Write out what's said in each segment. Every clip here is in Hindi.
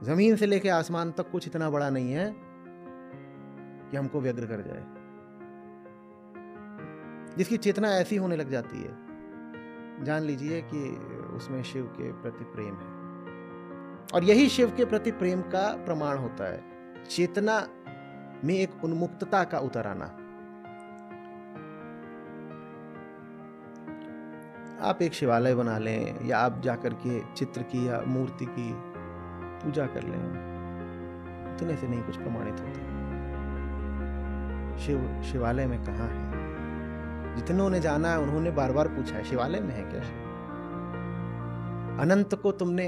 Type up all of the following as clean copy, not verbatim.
जमीन से लेकर आसमान तक कुछ इतना बड़ा नहीं है कि हमको व्यग्र कर जाए। जिसकी चेतना ऐसी होने लग जाती है, जान लीजिए कि उसमें शिव के प्रति प्रेम है। और यही शिव के प्रति प्रेम का प्रमाण होता है, चेतना में एक उन्मुक्तता का उतर आना। आप एक शिवालय बना लें या आप जाकर के चित्र की या मूर्ति की पूजा कर लें, इतने से नहीं कुछ प्रमाणित होता। शिवालय में कहाँ है? जितनों ने जाना है उन्होंने बार बार पूछा है, शिवालय में है क्या शिव? अनंत को तुमने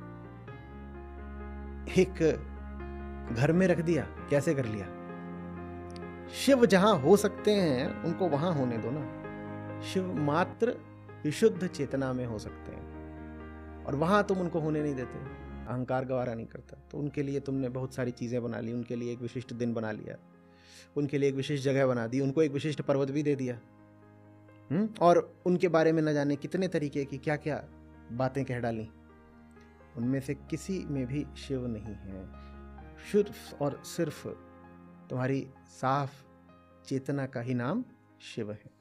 एक घर में रख दिया, कैसे कर लिया? शिव जहां हो सकते हैं उनको वहां होने दो ना। शिव मात्र विशुद्ध चेतना में हो सकते हैं और वहां तुम उनको होने नहीं देते। अहंकार गवारा नहीं करता, तो उनके लिए तुमने बहुत सारी चीजें बना ली, उनके लिए एक विशिष्ट दिन बना लिया, उनके लिए एक विशिष्ट जगह बना दी, उनको एक विशिष्ट पर्वत भी दे दिया। और उनके बारे में न जाने कितने तरीके की क्या क्या बातें कह डाली। उनमें से किसी में भी शिव नहीं है। सिर्फ और सिर्फ तुम्हारी साफ चेतना का ही नाम शिव है।